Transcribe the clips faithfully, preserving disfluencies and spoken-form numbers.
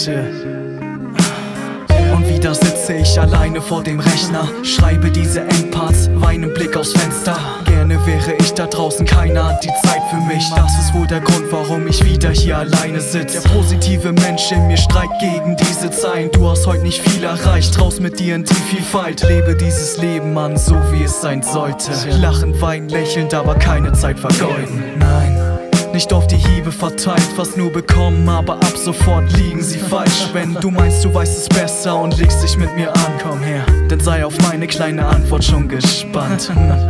Gleiche. Und wieder sitze ich alleine vor dem Rechner, schreibe diese Endparts, weine Blick aufs Fenster. Gerne wäre ich da draußen, keiner hat die Zeit für mich. Das ist wohl der Grund, warum ich wieder hier alleine sitze. Der positive Mensch in mir streikt gegen diese Zeilen. Du hast heute nicht viel erreicht, raus mit dir in die Vielfalt. Lebe dieses Leben, Mann, so wie es sein sollte. Lachen, weinen, lächelnd, aber keine Zeit vergeuden. Nein, nicht auf die Hiebe verteilt, was nur bekommen, aber ab sofort liegen sie falsch. Wenn du meinst, du weißt es besser und legst dich mit mir an, komm her, dann sei auf meine kleine Antwort schon gespannt.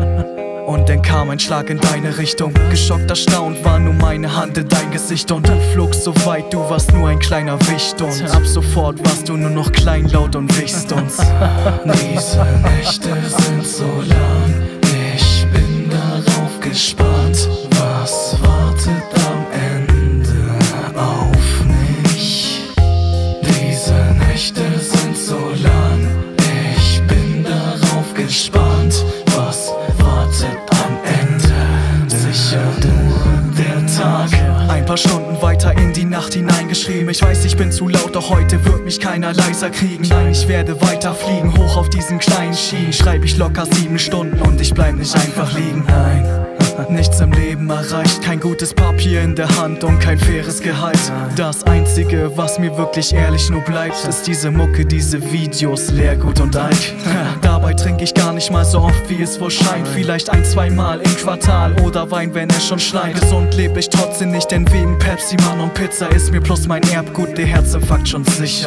Und dann kam ein Schlag in deine Richtung. Geschockt, erstaunt war nur meine Hand in dein Gesicht. Und du flogst so weit, du warst nur ein kleiner Wicht. Und ab sofort warst du nur noch kleinlaut und wichst uns. Diese Nächte sind so lang, ich bin darauf gespannt. Was wartet am Ende auf mich? Diese Nächte sind so lang, ich bin darauf gespannt. Was wartet am Ende? Sicher nur der Tag. Ein paar Stunden weiter in die Nacht hineingeschrieben. Ich weiß, ich bin zu laut, doch heute wird mich keiner leiser kriegen. Nein, ich werde weiter fliegen, hoch auf diesen kleinen Schienen. Schreib ich locker sieben Stunden und ich bleib nicht einfach liegen. Nein, nichts im Leben erreicht, kein gutes Papier in der Hand und kein faires Gehalt. Das Einzige, was mir wirklich ehrlich nur bleibt, ist diese Mucke, diese Videos, Leergut und Alk. Dabei trinke ich gar nicht mal so oft, wie es wohl scheint. Vielleicht ein, zwei Mal im Quartal oder Wein, wenn es schon schneit. Gesund lebe ich trotzdem nicht, denn wegen Pepsi, Mann und Pizza ist mir plus mein Erbgut, der Herzinfarkt schon sicher.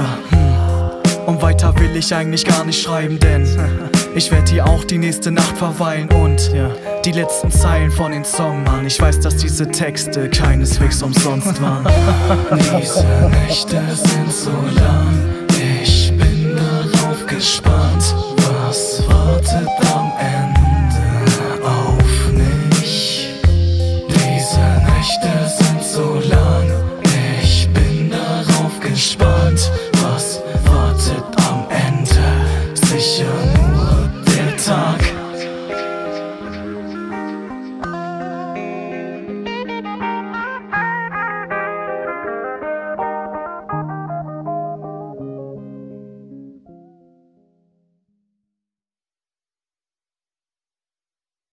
Und weiter will ich eigentlich gar nicht schreiben, denn ich werd hier auch die nächste Nacht verweilen. Und ja, die letzten Zeilen von den Song, Mann, ich weiß, dass diese Texte keineswegs umsonst waren. Diese Nächte sind so lang,